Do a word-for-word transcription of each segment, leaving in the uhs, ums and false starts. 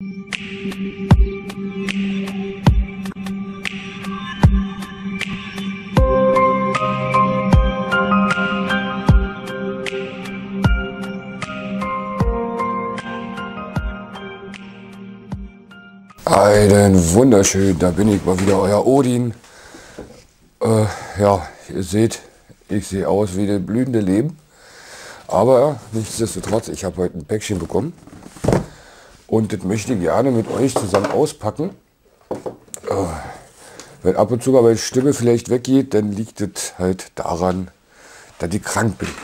Einen wunderschön, da bin ich mal wieder, euer Odin. Äh, ja, ihr seht, ich sehe aus wie das blühende Leben. Aber nichtsdestotrotz, ich habe heute ein Päckchen bekommen. Und das möchte ich gerne mit euch zusammen auspacken. Äh, wenn ab und zu mal meine Stimme vielleicht weggeht, dann liegt es halt daran, dass ich krank bin.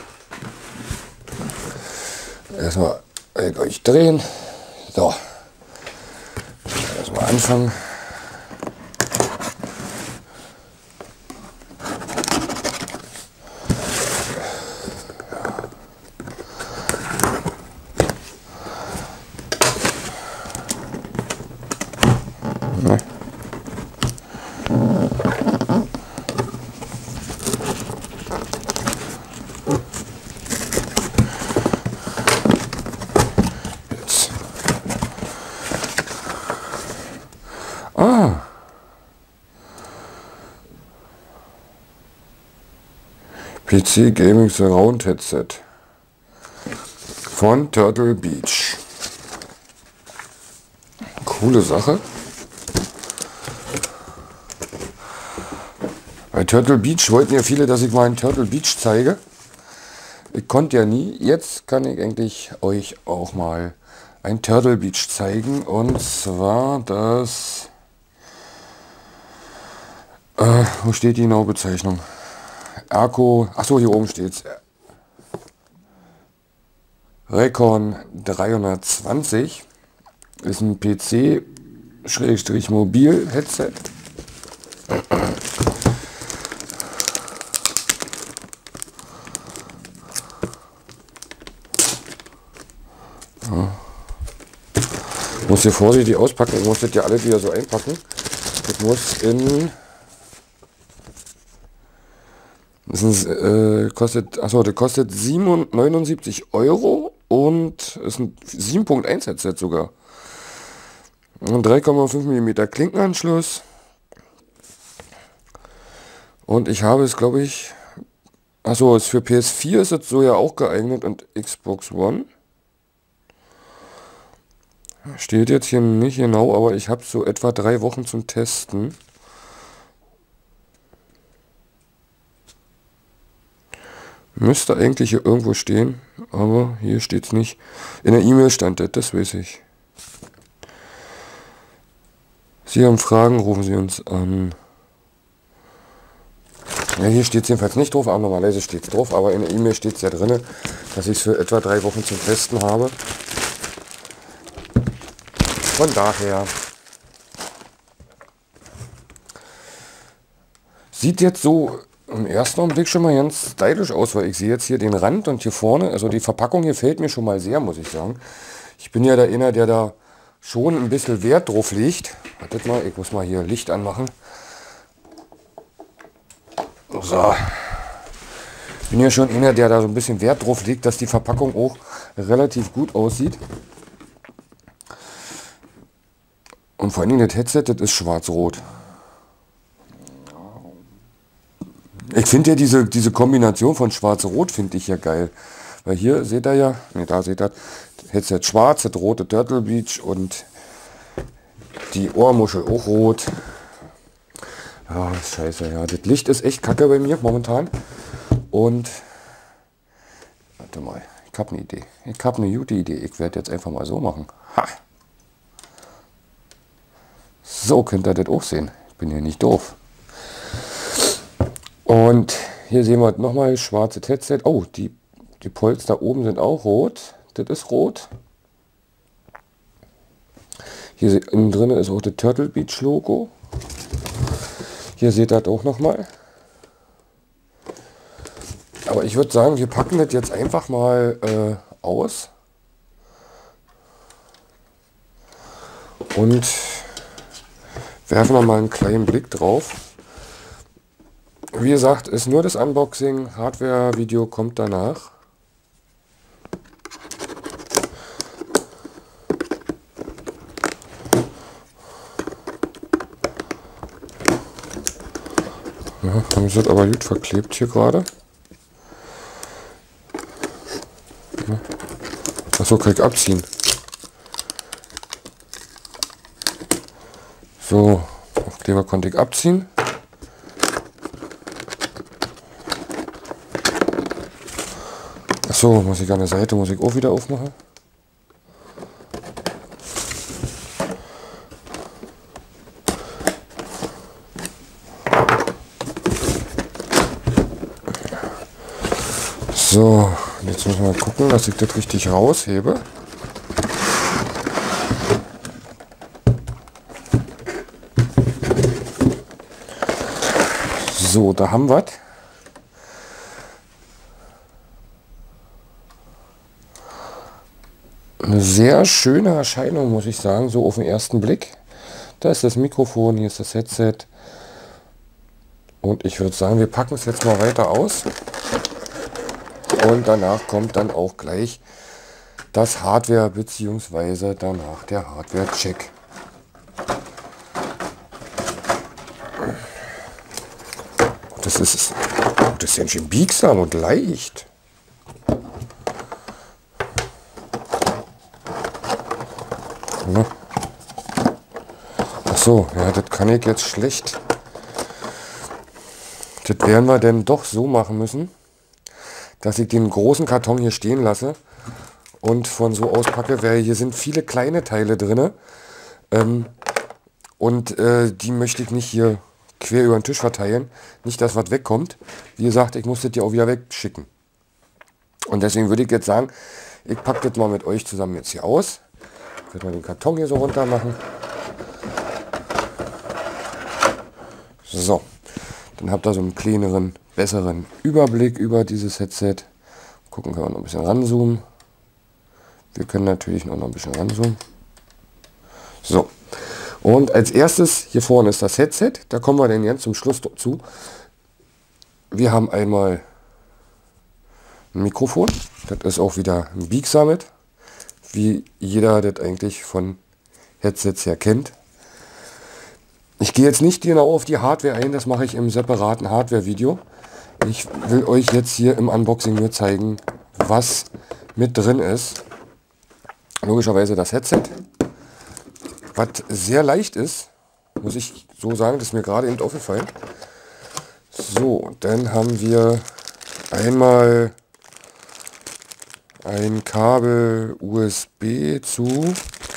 Erstmal euch drehen. So. Erstmal anfangen. Ne? Jetzt. Ah. P C Gaming Surround Headset von Turtle Beach. Coole Sache. Bei Turtle Beach wollten ja viele, dass ich mal einen Turtle Beach zeige. Ich konnte ja nie. Jetzt kann ich eigentlich euch auch mal ein Turtle Beach zeigen. Und zwar das... Äh, wo steht die genaue Bezeichnung? Erco... Achso, hier oben steht's. Recon dreihundertzwanzig ist ein P C-Mobil-Headset. Ja. Ich muss hier vorsichtig auspacken, ich muss das ja alle wieder so einpacken. Das muss in... Das ist, äh, kostet, achso, das kostet neunundsiebzig Euro und ist ein sieben Punkt eins Headset sogar. Ein drei Komma fünf Millimeter Klinkenanschluss. Und ich habe es, glaube ich, achso, ist für P S vier ist es so ja auch geeignet und Xbox One. Steht jetzt hier nicht genau, aber ich habe so etwa drei Wochen zum Testen. Müsste eigentlich hier irgendwo stehen, aber hier steht es nicht. In der E-Mail stand das, das weiß ich. Sie haben Fragen, rufen Sie uns an. Ja, hier steht es jedenfalls nicht drauf, aber normalerweise steht es drauf, aber in der E-Mail steht es ja drin, dass ich es für etwa drei Wochen zum Testen habe. Von daher sieht jetzt so im ersten Augenblick schon mal ganz stylisch aus, weil ich sehe jetzt hier den Rand und hier vorne, also die Verpackung hier fällt mir schon mal sehr, muss ich sagen. Ich bin ja der einer, der da schon ein bisschen Wert drauf legt. Wartet mal, ich muss mal hier Licht anmachen. So. Ich bin ja schon einer, der da so ein bisschen Wert drauf legt, dass die Verpackung auch relativ gut aussieht. Und vor allem das Headset, das ist schwarz-rot. Ich finde ja diese, diese Kombination von schwarz-rot finde ich ja geil. Weil hier seht ihr ja, ne, da seht ihr, Headset schwarz, das rote Turtle Beach und die Ohrmuschel auch rot. Ja, scheiße, ja. Das Licht ist echt kacke bei mir momentan. Und, warte mal, ich habe eine Idee. Ich habe eine gute Idee. Ich werde jetzt einfach mal so machen. Ha! So könnt ihr das auch sehen. Ich bin hier nicht doof. Und hier sehen wir nochmal schwarzes Headset. Oh, die, die Polster oben sind auch rot. Das ist rot. Hier innen drin ist auch das Turtle Beach Logo. Hier seht ihr das auch nochmal. Aber ich würde sagen, wir packen das jetzt einfach mal äh, aus. Und werfen wir mal einen kleinen Blick drauf. Wie gesagt, ist nur das Unboxing, Hardware-Video kommt danach. Ja, haben sie das aber gut verklebt hier gerade. Ja. Achso, kann ich abziehen. So, Aufkleber konnte ich abziehen. Achso, muss ich an der Seite, muss ich auch wieder aufmachen. So, jetzt müssen wir mal gucken, dass ich das richtig raushebe. So, da haben wir es. Eine sehr schöne Erscheinung, muss ich sagen, so auf den ersten Blick. Da ist das Mikrofon, hier ist das Headset. Und ich würde sagen, wir packen es jetzt mal weiter aus. Und danach kommt dann auch gleich das Hardware bzw. danach der Hardware-Check. Das ist, das ist ja schön biegsam und leicht. Ja. Ach so, ja, das kann ich jetzt schlecht. Das werden wir denn doch so machen müssen, dass ich den großen Karton hier stehen lasse und von so auspacke, weil hier sind viele kleine Teile drin ähm, und äh, die möchte ich nicht hier quer über den Tisch verteilen, nicht, dass was wegkommt. Wie gesagt, ich muss das ja auch wieder wegschicken. Und deswegen würde ich jetzt sagen, ich packe das mal mit euch zusammen jetzt hier aus. Ich werde mal den Karton hier so runter machen. So, dann habt ihr so einen kleineren, besseren Überblick über dieses Headset. Gucken, können wir noch ein bisschen ranzoomen. Wir können natürlich noch ein bisschen ranzoomen. So, und als erstes hier vorne ist das Headset. Da kommen wir dann jetzt zum Schluss dazu. Wir haben einmal ein Mikrofon. Das ist auch wieder ein biegsames, wie jeder das eigentlich von Headsets her kennt. Ich gehe jetzt nicht genau auf die Hardware ein, das mache ich im separaten Hardware-Video. Ich will euch jetzt hier im Unboxing nur zeigen, was mit drin ist. Logischerweise das Headset, was sehr leicht ist, muss ich so sagen, das ist mir gerade eben aufgefallen. So, dann haben wir einmal ein Kabel U S B zu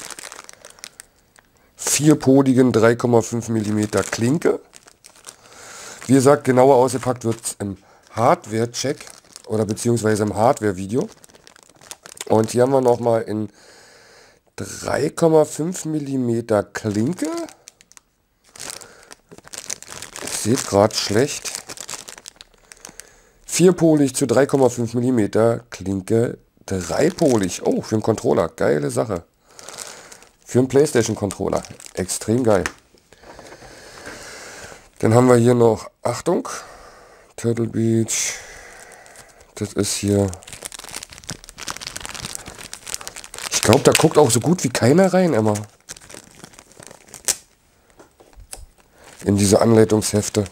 vierpoligen drei Komma fünf Millimeter Klinke. Wie gesagt, genauer ausgepackt wird es im Hardware-Check oder beziehungsweise im Hardware-Video. Und hier haben wir nochmal in drei Komma fünf Millimeter Klinke. Ich sehe gerade schlecht. Vierpolig zu drei Komma fünf Millimeter Klinke, dreipolig. Oh, für einen Controller, geile Sache. Für einen PlayStation Controller, extrem geil. Dann haben wir hier noch, Achtung, Turtle Beach. Das ist hier, ich glaube, da guckt auch so gut wie keiner rein immer. In diese Anleitungshefte.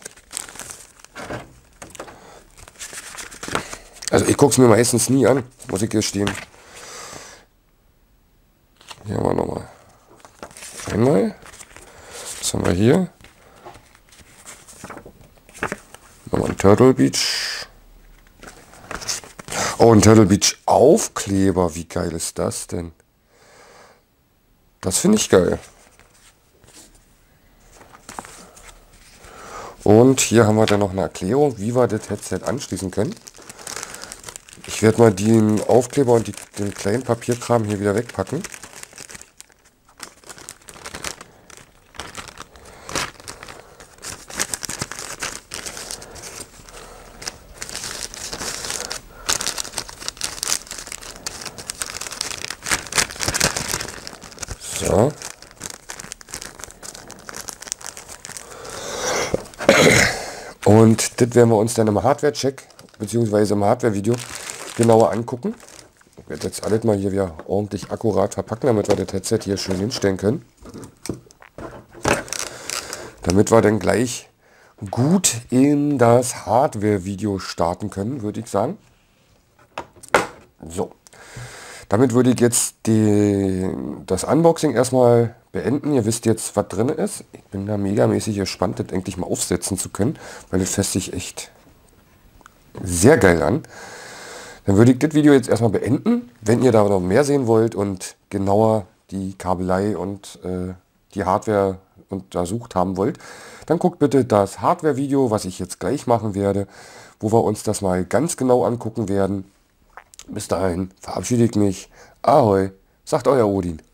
Also ich gucke es mir meistens nie an, muss ich hier stehen. Hier haben wir nochmal. Einmal. Was haben wir hier? Nochmal ein Turtle Beach. Oh, ein Turtle Beach Aufkleber. Wie geil ist das denn? Das finde ich geil. Und hier haben wir dann noch eine Erklärung, wie wir das Headset anschließen können. Ich werde mal den Aufkleber und die, den kleinen Papierkram hier wieder wegpacken. So. Und das werden wir uns dann im Hardware-Check bzw. im Hardware-Video genauer angucken. Ich werde jetzt alles mal hier wieder ordentlich akkurat verpacken, damit wir das Headset hier schön hinstellen können. Damit wir dann gleich gut in das Hardware-Video starten können, würde ich sagen. So, damit würde ich jetzt die, das Unboxing erstmal beenden. Ihr wisst jetzt, was drin ist. Ich bin da megamäßig gespannt, das endlich mal aufsetzen zu können, weil das fässt sich echt sehr geil an. Dann würde ich das Video jetzt erstmal beenden. Wenn ihr da noch mehr sehen wollt und genauer die Kabelei und äh, die Hardware untersucht haben wollt, dann guckt bitte das Hardware-Video, was ich jetzt gleich machen werde, wo wir uns das mal ganz genau angucken werden. Bis dahin verabschiede ich mich. Ahoi, sagt euer Odin.